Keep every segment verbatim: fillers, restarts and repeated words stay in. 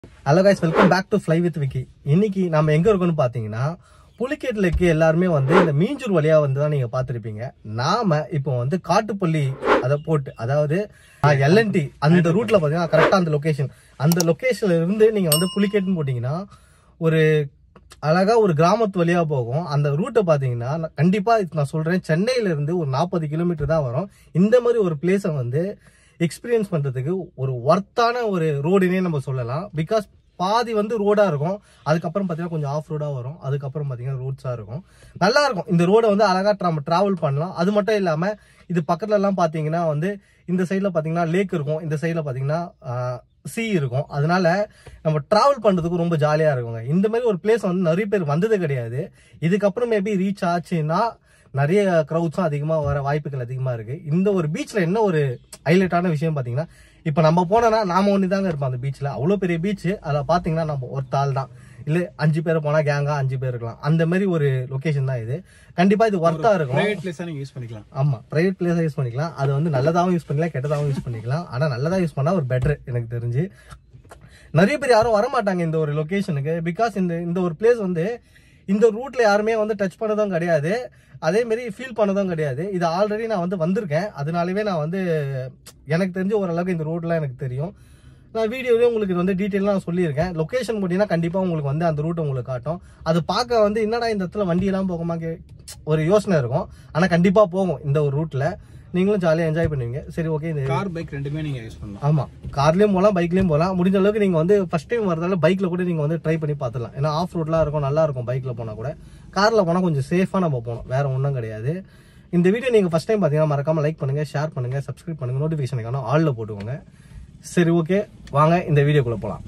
Hello guys, welcome back to Fly with Vicky. இன்னைக்கு நாம எங்க இருக்கோம்னு பாத்தீங்கன்னா புலிகேட்ல இருக்க எல்லாரும் வந்து இந்த மீஞ்சூர் வழியா வந்து தான் நீங்க பாத்திருப்பீங்க. நாம இப்போ வந்து காட்டுப்பள்ளி அத போட்டு அதாவது எல் என் டி அந்த ரூட்ல பாத்தீங்கன்னா கரெக்ட்டா அந்த லொகேஷன் அந்த லொகேஷன்ல இருந்து நீங்க வந்து புலிகேட்னு போட்டீங்கன்னா ஒரு அழகா ஒரு கிராமத்து வழியா போகும். அந்த ரூட்டை பாத்தீங்கன்னா கண்டிப்பா நான் சொல்றேன் சென்னையில இருந்து ஒரு நாற்பது கிலோமீட்டர் தான் வரும். இந்த மாதிரி ஒரு பிளேஸை வந்து எக்ஸ்பீரியன்ஸ் பண்றதுக்கு ஒரு ஒர்த்தான ஒரு ரோடுனே நம்ம சொல்லலாம். பிகாஸ் பாதி வந்து ரோடா இருக்கும், அதுக்கப்புறம் பாத்தீங்கன்னா கொஞ்சம் ஆஃப் ரோடா வரும், அதுக்கப்புறம் பாத்தீங்கன்னா ரோட்ஸா இருக்கும். நல்லா இருக்கும். இந்த ரோடை வந்து அழகா நம்ம டிராவல் பண்ணலாம். அது மட்டும் இல்லாம இது பக்கத்துல எல்லாம் பாத்தீங்கன்னா வந்து இந்த சைட்ல பாத்தீங்கன்னா லேக் இருக்கும், இந்த சைட்ல பாத்தீங்கன்னா சி இருக்கும். அதனால நம்ம டிராவல் பண்றதுக்கு ரொம்ப ஜாலியா இருக்குங்க. இந்த மாதிரி ஒரு பிளேஸ் வந்து நிறைய பேர் வந்தது கிடையாது. இதுக்கப்புறம் மேபி ரீச் ஆச்சுன்னா நிறைய கிரௌட்ஸும் அதிகமா வர வாய்ப்புகள் அதிகமா இருக்கு. இந்த ஒரு பீச்ல என்ன ஒரு ஹைலைட்டான விஷயம் பாத்தீங்கன்னா, இப்ப நம்ம போனோம்னா நாம ஒண்ணுதாங்க இருப்போம் அந்த பீச்ல. அவ்வளவு பெரிய பீச். அதுல பாத்தீங்கன்னா நம்ம ஒரு தாள் தான், இல்ல அஞ்சு பேர் போனா கேங்கா அஞ்சு பேர் இருக்கலாம். அந்த மாதிரி ஒரு லொகேஷன் தான் இது. கண்டிப்பா இது ஒர்த்தா இருக்கும். பிரைவேட் பிளேஸா நீங்க யூஸ் பண்ணிக்கலாம். ஆமா, பிரைவேட் பிளேஸா யூஸ் பண்ணிக்கலாம். அது வந்து நல்லதாவும் யூஸ் பண்ணிக்கலாம், கெட்டதாவும் யூஸ் பண்ணிக்கலாம். ஆனா நல்லதா யூஸ் பண்ணா ஒரு பெட்டர் எனக்கு தெரிஞ்சு. நிறைய பேர் யாரும் வரமாட்டாங்க இந்த ஒரு லொகேஷனுக்கு. பிகாஸ் இந்த இந்த ஒரு பிளேஸ் வந்து இந்த ரூட்ல யாருமே வந்து டச் பண்ணதும் கிடையாது, அதே மாதிரி ஃபீல் பண்ணதும் கிடையாது. இது ஆல்ரெடி நான் வந்து வந்திருக்கேன். அதனாலவே நான் வந்து எனக்கு தெரிஞ்ச ஓரளவுக்கு இந்த ரோட்லாம் எனக்கு தெரியும். நான் வீடியோலேயே உங்களுக்கு இது வந்து டீட்டெயிலாக நான் சொல்லியிருக்கேன். லொக்கேஷன் போட்டிங்கன்னா கண்டிப்பாக உங்களுக்கு வந்து அந்த ரூட் உங்களுக்கு காட்டும். அது பார்க்க வந்து என்னடா இந்த இடத்துல வண்டியெல்லாம் போகுமா ஒரு யோசனை இருக்கும். ஆனால் கண்டிப்பாக போகும் இந்த ஒரு ரூட்டில். நீங்களும் ஜாலியாக என்ஜாய் பண்ணுவீங்க. சரி, ஓகே. இந்த கார் பைக் ரெண்டுமே நீங்க யூஸ் பண்ணலாம். ஆமா, கார்லயும் போகலாம், பைக்லயும் போகலாம். முடிஞ்ச அளவுக்கு நீங்க வந்து ஃபர்ஸ்ட் டைம் வரதால பைக்ல கூட நீங்க வந்து ட்ரை பண்ணி பார்த்துலாம். ஏன்னா ஆஃப் ரோட்லாம் இருக்கும், நல்லா இருக்கும் பைக்ல போனா கூட. கார்ல போனா கொஞ்சம் சேஃபா நம்ம போகணும், வேற ஒன்றும் கிடையாது. இந்த வீடியோ நீங்க ஃபர்ஸ்ட் டைம் பாத்தீங்கன்னா மறக்காம லைக் பண்ணுங்க, ஷேர் பண்ணுங்க, சப்ஸ்கிரைப் பண்ணுங்க, நோட்டிபிகேஷன் ஆல்ல போட்டுக்கோங்க. சரி, ஓகே, வாங்க இந்த வீடியோக்குள்ள போலாம்.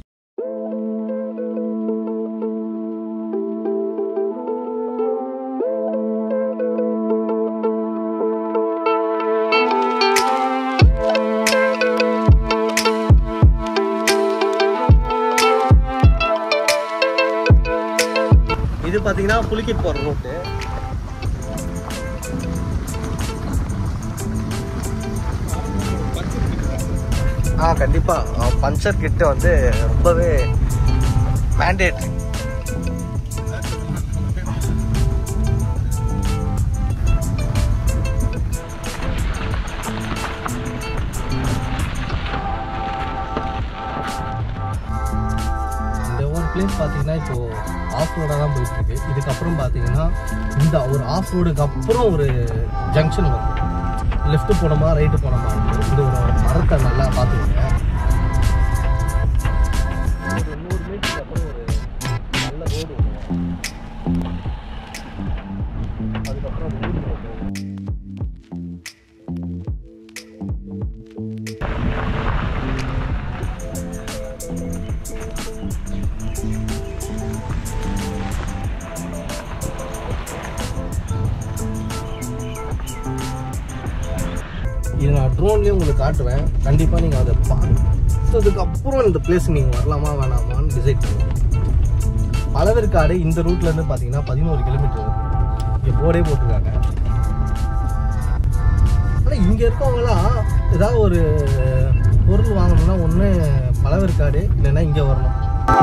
இது பாத்தீங்கன்னா புலிகேட் போற ரோட்டு. ஆ கண்டிப்பா பஞ்சர் கிட்ட வந்து ரொம்பவே மேண்டேட்ரி. இந்த ஒரு பிளேஸ் பாத்தீங்கன்னா இப்போ ஆஃப் ரோடாக தான் போயிட்டு இருக்கு. இதுக்கப்புறம் பார்த்தீங்கன்னா இந்த ஒரு ஆஃப் ரோடுக்கு அப்புறம் ஒரு ஜங்ஷன் வரும். லெஃப்ட் போனோமா ரைட்டு போனோமா இந்த ஒரு மரத்தை நல்லா பார்த்துக்கோங்க. ஒரு நூறு மீட்டருக்கு அப்புறம் ஒரு நல்ல ரோடு வரும். அதுக்கப்புறம் ஊர் ரோடு. இது நான் ட்ரோன்லேயும் உங்களுக்கு காட்டுவேன். கண்டிப்பாக நீங்கள் அதை பார்த்ததுக்கு அப்புறம் இந்த பிளேஸ் நீங்கள் வரலாமா வேணாமான்னு டிசைட் பண்ணுவோம். பழவேற்காடு இந்த ரூட்லேருந்து பார்த்தீங்கன்னா பதினோரு கிலோமீட்டர் வரும். இங்கே போர்டே போட்டிருக்காங்க. ஆனால் இங்கே இருக்கவங்களாம் ஏதாவது ஒரு பொருள் வாங்கணும்னா ஒன்று பழவேற்காடு இல்லைன்னா இங்கே வரணும்.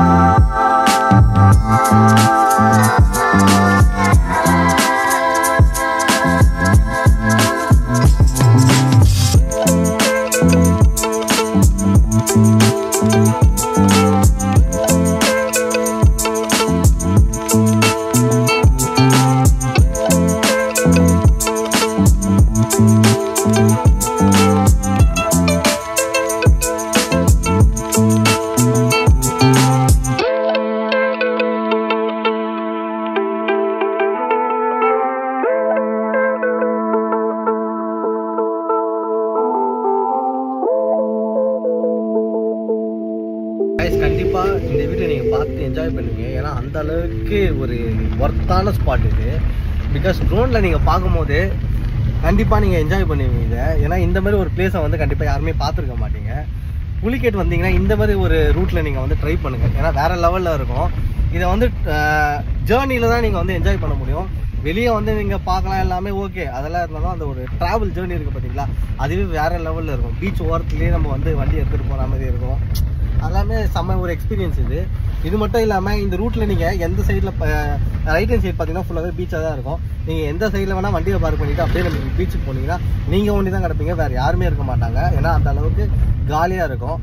கண்டிப்பா இந்த வீடியோ நீங்க பார்த்து என்ஜாய் பண்ணுவீங்க. ஏன்னா அந்த அளவுக்கு ஒரு ஒர்த்தான ஸ்பாட் இது. பிகாஸ் ட்ரோன்ல நீங்க பார்க்கும்போது கண்டிப்பா நீங்க என்ஜாய் பண்ணுவீங்க இதை. ஏன்னா இந்த மாதிரி ஒரு பிளேஸை வந்து கண்டிப்பா யாருமே பார்த்துருக்க மாட்டீங்க. புலிகேட் வந்தீங்கன்னா இந்த மாதிரி ஒரு ரூட்ல நீங்க வந்து ட்ரை பண்ணுங்க. ஏன்னா வேற லெவல்ல இருக்கும். இதை வந்து ஜேர்னில தான் நீங்க வந்து என்ஜாய் பண்ண முடியும். வெளியே வந்து நீங்கள் பார்க்கலாம் எல்லாமே ஓகே, அதெல்லாம் இருந்தாலும் அந்த ஒரு ட்ராவல் ஜேர்னி இருக்குது பார்த்தீங்களா, அதுவே வேறு லெவலில் இருக்கும். பீச் ஓரத்துலேயே நம்ம வந்து வண்டி எடுத்துகிட்டு போகிற மாதிரி இருக்கும். எல்லாமே செம்ம ஒரு எக்ஸ்பீரியன்ஸ் இது. இது மட்டும் இல்லாமல் இந்த ரூட்டில் நீங்கள் எந்த சைடில் ரைட் ஹேண்ட் சைடு பார்த்தீங்கன்னா ஃபுல்லாகவே பீச்சாக தான் இருக்கும். நீங்கள் எந்த சைடில் வேணால் வண்டியை பார்க் பண்ணிவிட்டு அப்படியே நம்ம பீச்சுக்கு போனீங்கன்னா நீங்கள் ஒண்டி தான் கிடப்பீங்க, வேறு யாருமே இருக்க மாட்டாங்க. ஏன்னா அந்த அளவுக்கு காலியாக இருக்கும்.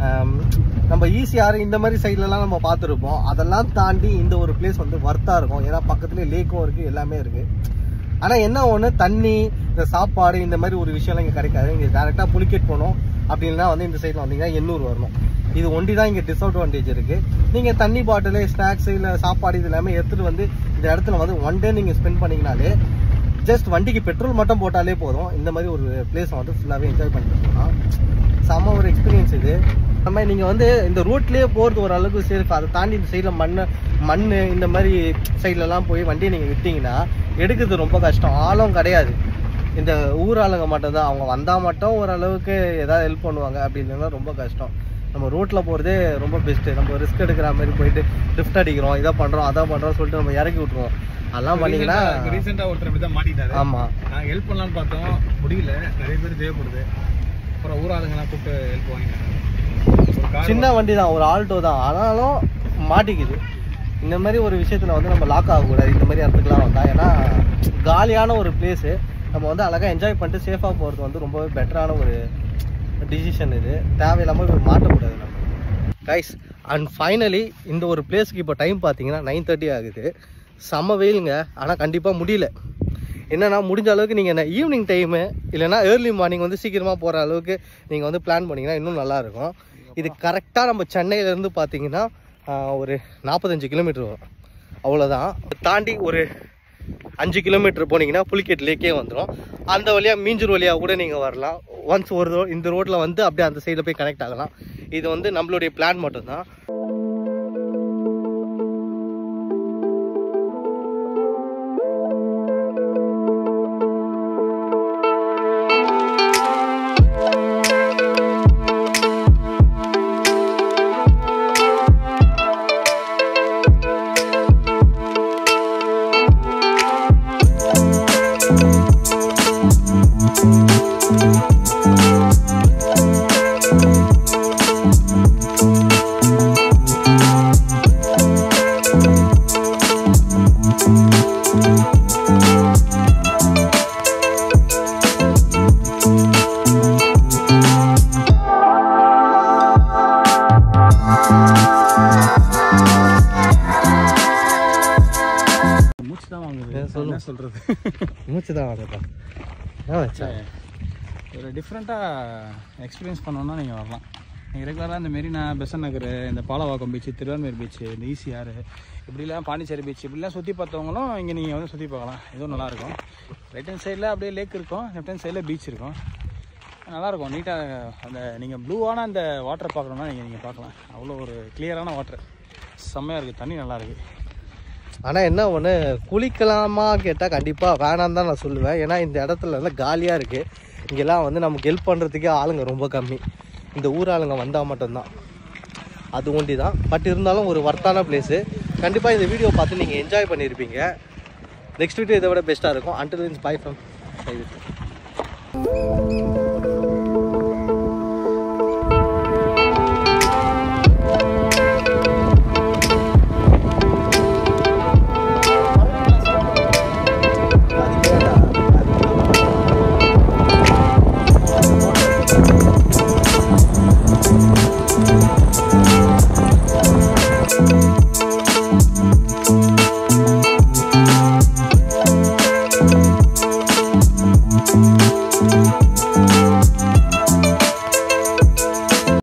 நம்ம ஈஸியாக இந்த மாதிரி சைட்லலாம் நம்ம பார்த்துருப்போம். அதெல்லாம் தாண்டி இந்த ஒரு பிளேஸ் வந்து வர்த்தாக இருக்கும். ஏன்னா பக்கத்துலேயே லேக்கும் இருக்குது, எல்லாமே இருக்குது. ஆனால் என்ன ஒன்று, தண்ணி, இந்த சாப்பாடு, இந்த மாதிரி ஒரு விஷயம்லாம் இங்கே கிடைக்காது. இங்கே டேரெக்டாக புலிகேட் போகணும் அப்படின்னா வந்து இந்த சைடில் வந்தீங்கன்னா எண்ணூர் வரணும். இது ஒண்டி தான் இங்கே டிஸ்அட்வான்டேஜ் இருக்குது. நீங்கள் தண்ணி பாட்டிலு, ஸ்நாக்ஸு, இல்லை சாப்பாடு இது எல்லாமே எடுத்துகிட்டு வந்து இந்த இடத்துல வந்து ஒன் டே நீங்கள் ஸ்பெண்ட் பண்ணிங்கனாலே ஜஸ்ட் வண்டிக்கு பெட்ரோல் மட்டும் போட்டாலே போதும். இந்த மாதிரி ஒரு பிளேஸை வந்து ஃபுல்லாகவே என்ஜாய் பண்ணிட்டு போகலாம். செம்ம ஒரு எக்ஸ்பீரியன்ஸ் இது. நம்ம நீங்கள் வந்து இந்த ரோட்லேயே போகிறது ஓரளவுக்கு சேஃப். அதை தாண்டி இந்த சைடில் மண் மண் இந்த மாதிரி சைட்லலாம் போய் வண்டியை நீங்கள் விட்டிங்கன்னா எடுக்கிறது ரொம்ப கஷ்டம். ஆளும் கிடையாது, இந்த ஊர் ஆளுங்க மட்டும்தான். அவங்க வந்தால் மட்டும் ஓரளவுக்கு ஏதாவது ஹெல்ப் பண்ணுவாங்க. அப்படி இல்லைன்னா ரொம்ப கஷ்டம். நம்ம ரோட்டில் போகிறதே ரொம்ப பெஸ்ட்டு. நம்ம ரிஸ்க் எடுக்கிற மாதிரி போயிட்டு லிஃப்ட் அடிக்கிறோம், இதை பண்ணுறோம், அதை பண்ணுறோம் சொல்லிட்டு நம்ம இறக்கி விட்ருவோம். அதெல்லாம் பண்ணிங்கன்னா ரீசெண்டாக ஒருத்தர் அப்படி தான் மாட்டிட்டாரு. ஆமாம், நாங்கள் ஹெல்ப் பண்ணலான்னு பார்த்தோம், முடியல. நிறைய பேர் தேவைப்படுது. அப்புறம் ஊர் ஆளுங்கெல்லாம் கூப்பிட்டு ஹெல்ப் வாங்கிட்டாங்க. சின்ன வண்டி தான், ஒரு ஆல்டோ தான், ஆனாலும் மாட்டிக்குது. இந்த மாதிரி ஒரு விஷயத்தில் வந்து நம்ம லாக் ஆகக்கூடாது இந்த மாதிரி இடத்துக்குலாம் வந்தால். ஏன்னா காலியான ஒரு பிளேஸு, நம்ம வந்து அழகாக என்ஜாய் பண்ணிட்டு சேஃபாக போகிறது வந்து ரொம்பவே பெட்டரான ஒரு டிசிஷன். இது தேவையில்லாமல் மாட்டக்கூடாது நம்ம கைஸ். அண்ட் ஃபைனலி இந்த ஒரு பிளேஸ்க்கு இப்போ டைம் பார்த்தீங்கன்னா நைன் தேர்ட்டி ஆகுது. செம்ம வெயிலுங்க. ஆனால் கண்டிப்பாக முடியல. என்னென்னா முடிஞ்ச அளவுக்கு நீங்கள் என்ன ஈவினிங் டைமு இல்லைனா ஏர்லி மார்னிங் வந்து சீக்கிரமாக போகிற அளவுக்கு நீங்கள் வந்து பிளான் பண்ணிங்கன்னா இன்னும் நல்லாயிருக்கும். இது கரெக்டாக நம்ம சென்னையிலேருந்து பார்த்தீங்கன்னா ஒரு நாற்பத்தஞ்சு கிலோமீட்டர் வரும், அவ்வளோதான். தாண்டி ஒரு அஞ்சு கிலோமீட்டர் போனீங்கன்னா புலிகேட் லேக்கே வந்துடும். அந்த வழியாக மீஞ்சூர் வழியாக கூட நீங்கள் வரலாம். ஒன்ஸ் ஒரு இந்த ரோட்டில் வந்து அப்படியே அந்த சைடில் போய் கனெக்ட் ஆகலாம். இது வந்து நம்மளுடைய பிளான் மட்டும்தான். சொல்றது மூச்சு தான் வாங்கப்பா. ஒரு டிஃப்ரெண்ட்டாக எக்ஸ்பீரியன்ஸ் பண்ணோன்னா நீங்கள் வரலாம். நீங்கள் ரெகுலராக இந்த மெரினா, பெசன் நகர், இந்த பாலவாக்கம் பீச்சு, திருவான்மையூர் பீச்சு, இந்த ஈசிஆர், இப்படிலாம் பாண்டிச்சேரி பீச் இப்படிலாம் சுற்றி பார்த்தவங்களும் இங்கே நீங்கள் வந்து சுற்றி பார்க்கலாம். இதுவும் நல்லாயிருக்கும். ரைட் ஹேண்ட் சைடில் அப்படியே லேக் இருக்கும், லெஃப்ட் ஹேண்ட் சைடில் பீச் இருக்கும். நல்லாயிருக்கும். நீட்டாக அந்த நீங்கள் ப்ளூவான அந்த வாட்டர் பார்க்கணுன்னா நீங்கள் நீங்கள் பார்க்கலாம். அவ்வளோ ஒரு கிளியரான வாட்டர், செம்மையாக இருக்குது. தண்ணி நல்லாயிருக்கு. ஆனால் என்ன ஒன்று, குளிக்கலாமா கேட்டால் கண்டிப்பாக வேணான்னு தான் நான் சொல்லுவேன். ஏன்னா இந்த இடத்துல வந்து காலியாக இருக்குது. இங்கெல்லாம் வந்து நமக்கு ஹெல்ப் பண்ணுறதுக்கே ஆளுங்க ரொம்ப கம்மி. இந்த ஊர் ஆளுங்க வந்தால் மட்டும்தான், அது ஒண்டி தான். பட் இருந்தாலும் ஒரு வர்த்தான பிளேஸு. கண்டிப்பாக இந்த வீடியோ பார்த்து நீங்கள் என்ஜாய் பண்ணியிருப்பீங்க. நெக்ஸ்ட் வீடியோ இதை விட பெஸ்ட்டாக இருக்கும். Until then bye from We'll be right back.